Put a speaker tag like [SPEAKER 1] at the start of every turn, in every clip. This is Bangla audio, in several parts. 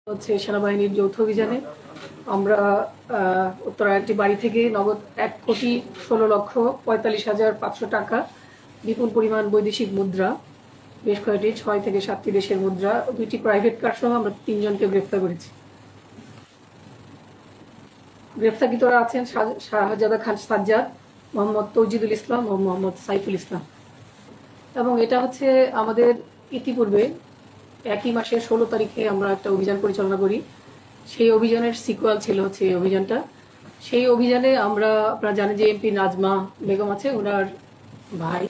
[SPEAKER 1] হচ্ছে সেনাবাহিনীর যৌথ অভিযানে আমরা উত্তরার একটি বাড়ি থেকে নগদ ১,১৬,৪৫,৫০০ টাকা, বিপুল পরিমাণ বৈদেশিক মুদ্রা, বেশ কয়েকটি ৬ থেকে ৭টি দেশের মুদ্রা, ২টি প্রাইভেট কার সহ আমরা ৩ জনকে গ্রেফতার করেছি। গ্রেফতারকৃতরা আছেন শাহজাদা খান সাজ্জাদ, মোহাম্মদ তৌজিদুল ইসলাম ও মোহাম্মদ সাইফুল ইসলাম। এবং এটা হচ্ছে আমাদের ইতিপূর্বে একই মাসের ১৬ তারিখে আমরা একটা অভিযান পরিচালনা করি। সেই অভিযানের সিকুয়াল ছিল হচ্ছে এই অভিযানটা। সেই অভিযানে আমরা, আপনারা জানেন যে এমপি নাজমা বেগম আছে, ওনার ভাই,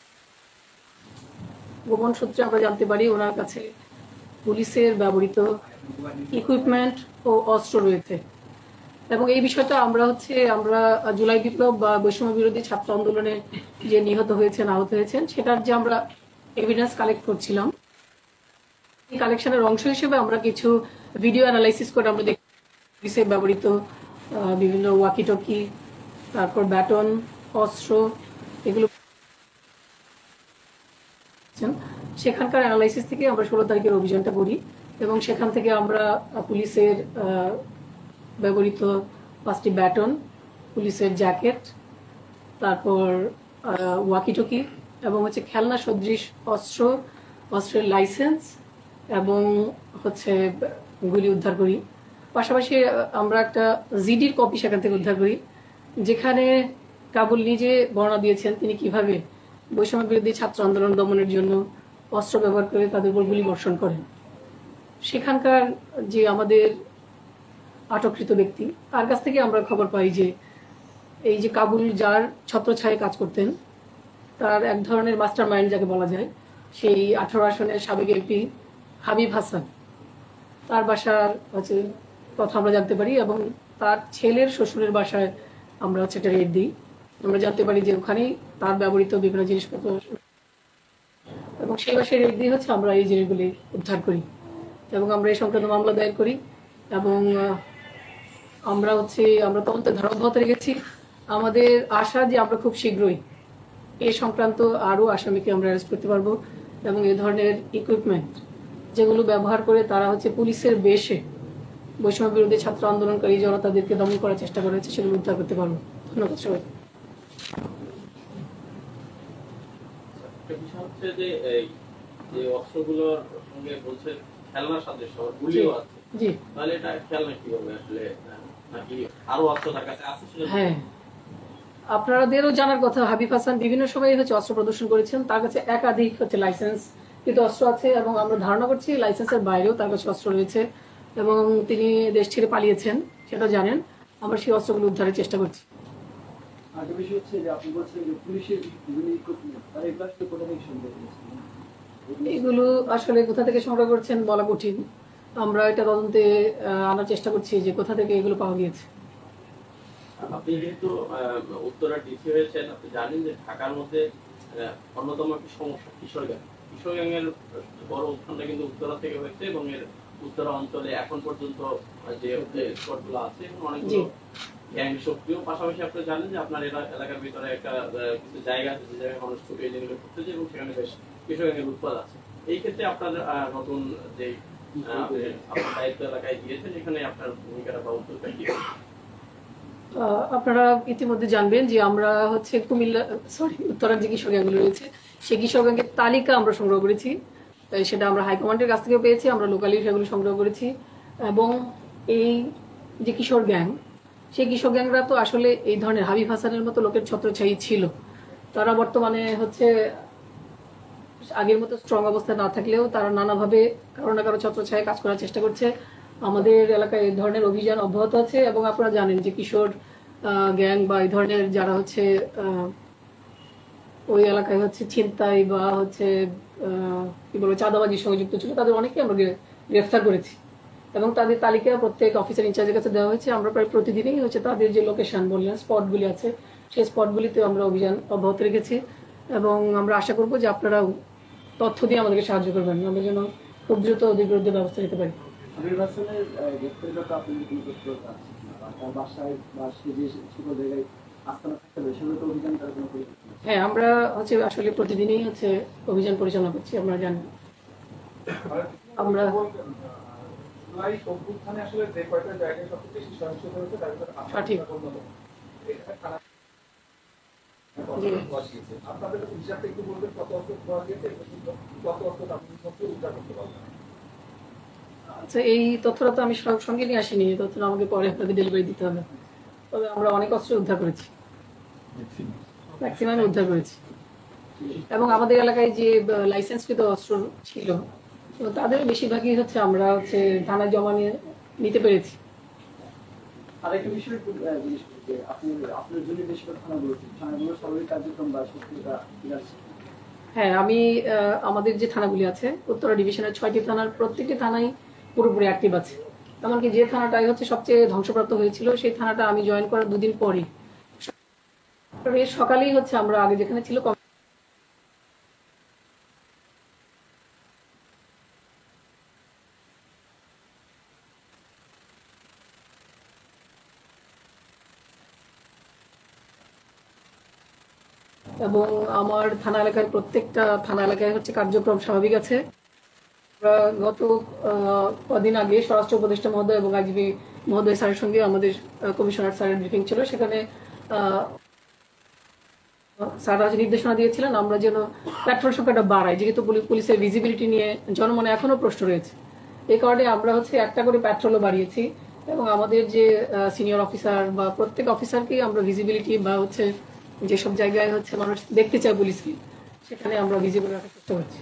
[SPEAKER 1] গোপন সূত্রে আমরা জানতে পারি ওনার কাছে পুলিশের ব্যবহৃত ইকুইপমেন্ট ও অস্ত্র রয়েছে। এবং এই বিষয়টা আমরা জুলাই বিপ্লব বা বৈষম্য বিরোধী ছাত্র আন্দোলনে যে নিহত হয়েছেন, আহত হয়েছেন, সেটার যে আমরা এভিডেন্স কালেক্ট করছিলাম, এই কালেকশনের অংশ হিসেবে আমরা কিছু ভিডিও অ্যানালাইসিস করে আমরা দেখি পুলিশে ব্যবহৃত বিভিন্ন ওয়াকিটকি, তারপর ব্যাটন, অস্ত্র, এগুলো সেখানকার অ্যানালাইসিস থেকে আমরা ১৬ তারিখের অভিযানটা করি। এবং সেখান থেকে আমরা পুলিশের ব্যবহৃত ৫টি ব্যাটন, পুলিশের জ্যাকেট, তারপর ওয়াকিটকি এবং হচ্ছে খেলনা সদৃশ অস্ত্র, অস্ত্রের লাইসেন্স এবং হচ্ছে গুলি উদ্ধার করি। পাশাপাশি আমরা একটা জিডির কপি সেখান থেকে উদ্ধার করি, যেখানে কাবুল নিজে বর্ণনা দিয়েছেন তিনি কিভাবে বৈষম্য বিরোধী ছাত্র আন্দোলন দমনের জন্য অস্ত্র ব্যবহার করে তাদের উপর গুলি বর্ষণ করেন। সেখানকার যে আমাদের আটককৃত ব্যক্তি, তার কাছ থেকে আমরা খবর পাই যে এই যে কাবুল যার ছত্রছায়ায় কাজ করতেন, তার এক ধরনের মাস্টার মাইন্ড যাকে বলা যায়, সেই 18 আসনের সাবেক এমপি হাবিব হাসান, তার বাসার হচ্ছে কথা আমরা জানতে পারি। এবং তার ছেলের শ্বশুরের বাসায় আমরা হচ্ছে একটা রেড দিই। আমরা জানতে পারি যে ওখানেই তার ব্যবহৃত বিভিন্ন জিনিসপত্র, এবং সেই বাসায় রেড দিয়ে হচ্ছে আমরা এই জিনিসগুলি উদ্ধার করি এবং আমরা এই সংক্রান্ত মামলা দায়ের করি। এবং আমরা তদন্তের ধারা অব্যাহত রেখেছি। আমাদের আশা যে আমরা খুব শীঘ্রই এই সংক্রান্ত আরও আসামিকে আমরা অ্যারেস্ট করতে পারবো এবং এ ধরনের ইকুইপমেন্ট যেগুলো ব্যবহার করে তারা হচ্ছে পুলিশের বেশে বৈষম্য বিরোধী ছাত্র আন্দোলনকারী যারা তাদেরকে দমন করার চেষ্টা করেছে সেগুলো উদ্ধার করতে পারবো। ধন্যবাদ সবাই। হ্যাঁ, আপনাদেরও জানার কথা, হাবিব হাসান বিভিন্ন সময় হচ্ছে অস্ত্র প্রদর্শন করেছেন। তার কাছে একাধিক হচ্ছে লাইসেন্স কিন্তু অস্ত্র আছে এবং আমরা ধারণা করছি লাইসেন্সের বাইরেও তার কাছে অস্ত্র রয়েছে এবং তিনি দেশ ছেড়ে পালিয়েছেন, সেটা জানেন। আমরা সেই অস্ত্রগুলো উদ্ধারের চেষ্টা করছি। এগুলো আসলে কোথা থেকে সংগ্রহ করছেন বলা কঠিন। আমরা এটা তদন্তে আনার চেষ্টা করছি যে কোথা থেকে এগুলো পাওয়া গিয়েছে।
[SPEAKER 2] আপনি যেহেতু উত্তরা ডিসি হয়েছেন, আপনি জানেন যে ঢাকার মধ্যে অন্যতম একটি সমস্যা কিশোর গ্যাং। কিশোর গ্যাংয়ের বড় উত্থানটা কিন্তু উত্তরা থেকে হয়েছে এবং এর উত্তরা অঞ্চলে এখন পর্যন্ত যে স্পটগুলো আছে অনেকগুলো গ্যাং সক্রিয়। পাশাপাশি আপনি জানেন যে আপনার এলাকার ভিতরে একটা কিছু জায়গা আছে যে জায়গায় মানুষ ছুটে এগুলো করতে যায় এবং সেখানে বেশ কিশোর গ্যাংয়ের উৎপাদ আছে। এই ক্ষেত্রে আপনার নতুন যে আপনার দায়িত্ব এলাকায় দিয়েছেন, এখানে আপনার ভূমিকাটা বা উদ্যোগটা কি?
[SPEAKER 1] আপনারা ইতিমধ্যে জানবেন যে আমরা হচ্ছে উত্তরার যে কিশোর গ্যাংগুলো রয়েছে সেই কিশোর গ্যাংয়ের তালিকা আমরা সংগ্রহ করেছি। সেটা আমরা হাইকমান্ডের কাছ থেকে পেয়েছি, আমরা লোকালি সেগুলো সংগ্রহ করেছি। এবং এই যে কিশোর গ্যাং, সেই কিশোর গ্যাংরা তো আসলে এই ধরনের হাবিব হাসানের মতো লোকের ছত্রছায়ী ছিল। তারা বর্তমানে হচ্ছে আগের মতো স্ট্রং অবস্থায় না থাকলেও তারা নানাভাবে কারো না কারো ছত্রছায়ায় কাজ করার চেষ্টা করছে। আমাদের এলাকায় এই ধরনের অভিযান অব্যাহত আছে এবং আপনারা জানেন যে কিশোর গ্যাং বা এই ধরনের যারা হচ্ছে ওই এলাকায় হচ্ছে ছিনতাই বা হচ্ছে কি বলবো চাঁদাবাজির সঙ্গে যুক্ত ছিল, তাদের অনেকে আমরা গ্রেফতার করেছি এবং তাদের তালিকা প্রত্যেক অফিসার ইনচার্জের কাছে দেওয়া হয়েছে। আমরা প্রায় প্রতিদিনই হচ্ছে তাদের যে লোকেশন বললেন স্পটগুলি আছে সেই স্পটগুলিতে আমরা অভিযান অব্যাহত রেখেছি এবং আমরা আশা করবো যে আপনারা তথ্য দিয়ে আমাদেরকে সাহায্য করবেন, আমরা যেন খুব দ্রুত ওদের বিরুদ্ধে ব্যবস্থা নিতে পারি। হ্যাঁ, আমরা হচ্ছে আসলে প্রতিদিনই হচ্ছে অভিযান পরিচালনা করছি, আমরা জানি। আমরা
[SPEAKER 3] জুলাই অভ্যুত্থানে আসলে যে কয়টা জায়গায় সবচেয়ে বেশি সহিংসতা হয়েছে তার ভিতরে
[SPEAKER 1] সঠিক।
[SPEAKER 3] অন্যতম। এখানে থানা
[SPEAKER 1] জি।
[SPEAKER 3] আপনাদের হিসাবটা একটু বলবেন কত অস্ত্র পাওয়া গিয়েছে এবং কত অস্ত্র আপনি মধ্যে উদ্ধার করতে পারবেন?
[SPEAKER 1] আচ্ছা, এই তথ্যটা তো আমি সঙ্গে নিয়ে আসিনি, এই তথ্যটা আমাকে পরে আপনাদের ডেলিভারি দিতে হবে। তবে আমরা অনেক অস্ত্র উদ্ধার করেছি, ম্যাক্সিমাম উদ্ধার করেছি, এবং আমাদের এলাকায় যে লাইসেন্সকৃত অস্ত্র ছিল তো তাদের বেশিরভাগই হচ্ছে আমরা হচ্ছে থানায় জমা নিতে পেরেছি।
[SPEAKER 4] আরেকটা বিষয় জিজ্ঞেস করি যে আপনার জন্য বেশিরভাগ থানাগুলো স্বাভাবিক কার্যক্রম বা সক্রিয়তা ফিরাচ্ছে।
[SPEAKER 1] হ্যাঁ, আমি আমাদের যে থানাগুলি আছে উত্তরা ডিভিশনের 6টি থানার প্রত্যেকটি থানাই পুরোপুরি অ্যাক্টিভ আছে। এমনকি যে থানাটাই হচ্ছে সবচেয়ে ধ্বংসপ্রাপ্ত হয়েছিল সেই থানাটা আমি জয়েন করার 2 দিন পরে সকালেই হচ্ছে আমরা আগে যেখানে ছিল এবং আমার থানা এলাকায় প্রত্যেকটা থানা এলাকায় হচ্ছে কার্যক্রম স্বাভাবিক আছে। গত কদিন আগে স্বরাষ্ট্র উপদেষ্টা মহোদয় এবং আইজিপি মহোদয় স্যারের সঙ্গে আমাদের কমিশনার স্যারের ব্রিফিং ছিল। সেখানে স্যার আজ নির্দেশনা দিয়েছিলেন আমরা যেন প্ল্যাটফর্ম সংখ্যাটা বাড়াই, যেহেতু পুলিশের ভিজিবিলিটি নিয়ে জনমনে এখনো প্রশ্ন রয়েছে। এই কারণে আমরা হচ্ছে একটা করে প্যাট্রোলও বাড়িয়েছি এবং আমাদের যে সিনিয়র অফিসার বা প্রত্যেক অফিসারকেই আমরা ভিজিবিলিটি বা হচ্ছে যেসব জায়গায় হচ্ছে মানুষ দেখতে চায় পুলিশকে সেখানে আমরা ভিজিবল রাখার চেষ্টা করছি।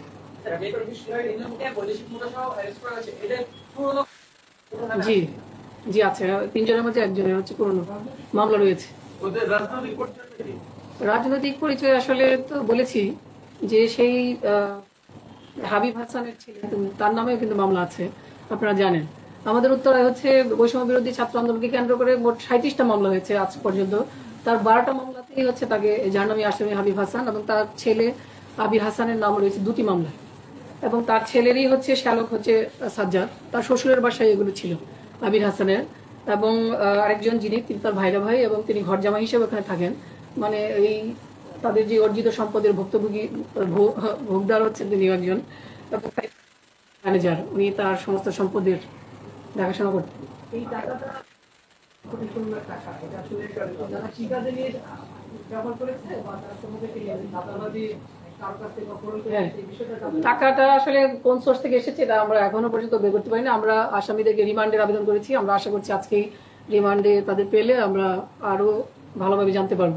[SPEAKER 1] জি জি আছে, 3 জনের মধ্যে 1 জনের হচ্ছে পুরনো মামলা রয়েছে।
[SPEAKER 2] ওদের রাজনৈতিক পরিচয় কি?
[SPEAKER 1] রাজনৈতিক পরিচয় আসলে তো বলেছি যে সেই হাবিব হাসানের ছেলে, তার নামেও কিন্তু মামলা আছে, আপনারা জানেন। আমাদের উত্তরায় হচ্ছে বৈষম্য বিরোধী ছাত্র আন্দোলনকে কেন্দ্র করে মোট 37টা মামলা হয়েছে আজ পর্যন্ত। তার 12টা মামলাতেই হচ্ছে তাকে যার নামে আসামি হাবিব হাসান এবং তার ছেলে আবির হাসানের নাম রয়েছে 2টি মামলায়, এবং তার ছেলেরই হচ্ছে শ্যালক হচ্ছে সাজ্জাদ, তার শ্বশুরের বাসায় এগুলো ছিল আবির হাসানের, এবং আরেকজন যিনি তিনি তার ভাইরা ভাই এবং তিনি ঘর জামাই হিসেবে ওখানে থাকেন। মানে এই তাদের যে অর্জিত সম্পদের ভুক্তভোগী ভোগদার হচ্ছেন তিনি একজন ম্যানেজার, উনি তার সমস্ত সম্পদের দেখাশোনা করতেন। এই টাকাটা টাকা এটা আসলে যারা ঠিকাতে নিয়ে ব্যবহার করেছে বা তার সম্পর্কে দাদাবাদী টাকাটা আসলে কোন সোর্স থেকে এসেছে এটা আমরা এখনো পর্যন্ত বের করতে পারিনি। আমরা আসামিদেরকে রিমান্ডের আবেদন করেছি, আমরা আশা করছি আজকেই রিমান্ডে তাদের পেলে আমরা আরো ভালোভাবে জানতে পারবো।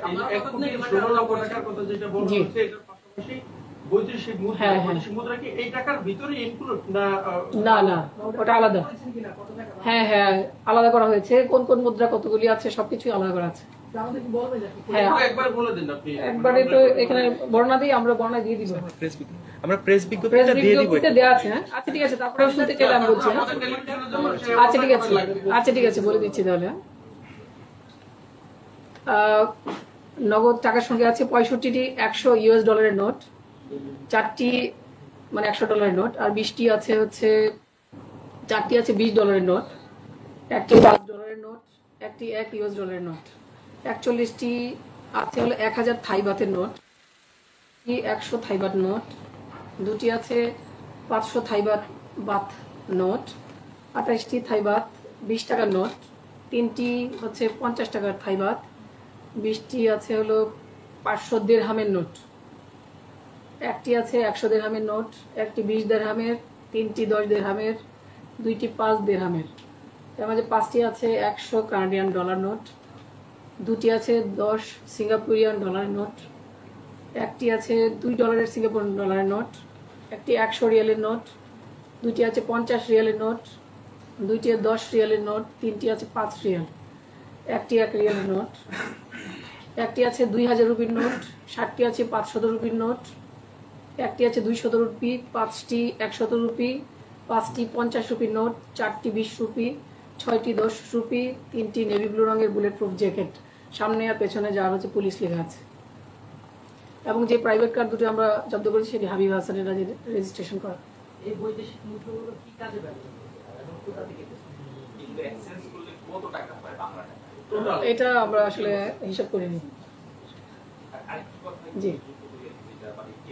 [SPEAKER 1] না না, ওটা আলাদা। হ্যাঁ হ্যাঁ, আলাদা করা হয়েছে। কোন কোন মুদ্রা কতগুলি আছে সবকিছুই আলাদা করা আছে। একবারে তো এখানে বর্ণনা দিই, আমরা বর্ণনা দিয়ে দিব।
[SPEAKER 5] আমরা প্রেস বিজ্ঞপ্তিটা দিয়ে দিব।
[SPEAKER 1] দেয়া আছে। হ্যাঁ আচ্ছা ঠিক আছে, তারপরে শুনতে চাইলে আমি বলছি। আচ্ছা ঠিক আছে, আচ্ছা ঠিক আছে, বলে দিচ্ছি তাহলে। নগদ টাকার সঙ্গে আছে 65টি $100 নোট, 4টি মানে $100 নোট, আর 20টি আছে হচ্ছে 4টি আছে $20 নোট, একটি $5 নোট, একটি $1 নোট, 41টি আছে হলো 1000 থাই বাতের নোট, 100 থাই বাত নোট, 2টি আছে 500 থাই বাত নোট, 28টি থাই বাত 20 টাকার নোট, 3টি হচ্ছে 50 টাকার থাই বাত, 20টি আছে হলো 500 দিরহামের নোট, একটি আছে 100 দিরহামের নোট, একটি 20 দিরহামের, 3টি 10 দিরহামের, 2টি 5 দিরহামের, এর মাঝে 5টি আছে 100 কানাডিয়ান ডলার নোট, 2টি আছে 10 সিঙ্গাপুরিয়ান ডলারের নোট, একটি আছে $2 সিঙ্গাপুর ডলারের নোট, একটি 100 রিয়ালের নোট, 2টি আছে 50 রিয়ালের নোট, 2টি 10 রিয়ালের নোট, 3টি আছে 5 রিয়াল, একটি 1 রিয়ালের নোট, একটি আছে 2000 রুপির নোট, 60টি আছে 500 রুপির নোট, একটি আছে 200 রুপি, 5টি 100 রুপি, 5টি 50 রুপির নোট, 4টি 20 রুপি, 6টি 10 রুপি, 3টি নেভি ব্লু রঙের বুলেট প্রুফ জ্যাকেট, সামনে আর পেছনে যা হচ্ছে পুলিশ লেখা আছে, এবং যে প্রাইভেট কার দুটো আমরা জব্দ করেছি সেটি হাবিব হাসানের রেজিস্ট্রেশন করা।
[SPEAKER 4] এই বৈদেশিক মুদ্রাগুলো কি কাজে ব্যবহার এবং কোথা থেকে এক্সচেঞ্জ করলে কত টাকা পায় বাংলা টাকা?
[SPEAKER 1] এটা আমরা আসলে হিসাব করিনি। জি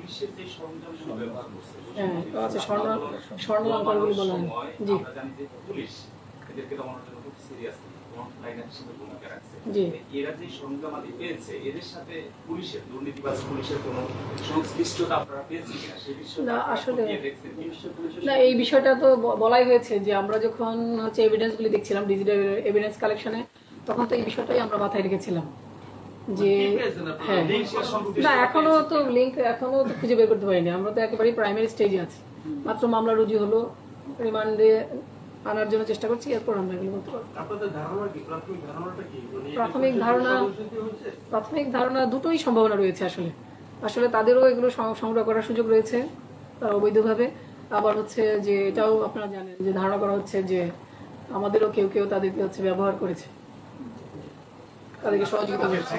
[SPEAKER 6] পুলিশের যে সরঞ্জামগুলো ব্যবহার করছে,
[SPEAKER 1] হ্যাঁ, আচ্ছা, স্বর্ণালঙ্কারগুলি বলা হয়। জি।
[SPEAKER 6] আমরা জানি যে পুলিশ এদেরকে দমনের জন্য খুব সিরিয়াসলি লাইনার হিসেবে ভূমিকা রাখছে।
[SPEAKER 1] জি।
[SPEAKER 6] এরা যে সরঞ্জামাদি পেয়েছে, এদের সাথে পুলিশের দুর্নীতিবাজ পুলিশের কোনো সংশ্লিষ্টতা আপনারা পেয়েছেন কিনা সেই বিষয়ে
[SPEAKER 1] না, আসলে-
[SPEAKER 6] দেখছেন কি?
[SPEAKER 1] না, এই বিষয়টা তো বলাই হয়েছে যে আমরা যখন হচ্ছে এভিডেন্সগুলি দেখছিলাম ডিজিটাল এভিডেন্স কালেকশনে, তখন তো এই বিষয়টাই আমরা মাথায় রেখেছিলাম যে হ্যাঁ, না এখনো তো লিঙ্ক এখনো তো খুঁজে বের করতে পারিনি। আমরা তো একেবারেই প্রাইমারি স্টেজে আছি, মাত্র মামলা রুজু হলো, রিমান্ডে আনার জন্য চেষ্টা করছি, এরপর আমরা এগুলো বলতে পারবো।
[SPEAKER 3] আপনাদের ধারণা কি, প্রাথমিক ধারণাটা কি? মানে এটা
[SPEAKER 1] প্রাথমিক
[SPEAKER 3] পুলিশের
[SPEAKER 1] ধারণা-
[SPEAKER 3] ষড়যন্ত্র হচ্ছে?
[SPEAKER 1] প্রাথমিক ধারণা দুটোই সম্ভাবনা রয়েছে। আসলে তাদেরও এগুলো সংগ্রহ করার সুযোগ রয়েছে, তারা অবৈধভাবে। আবার হচ্ছে যে এটাও আপনারা জানেন যে ধারণা করা হচ্ছে যে আমাদেরও কেউ কেউ তাদেরকে হচ্ছে ব্যবহার করেছে, তাদেরকে সহযোগিতা করেছে।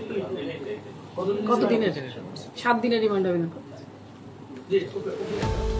[SPEAKER 1] কত দিনের? 7 দিনের রিমান্ড আবেদন করেছে।
[SPEAKER 3] জি, ওকে, ওকে।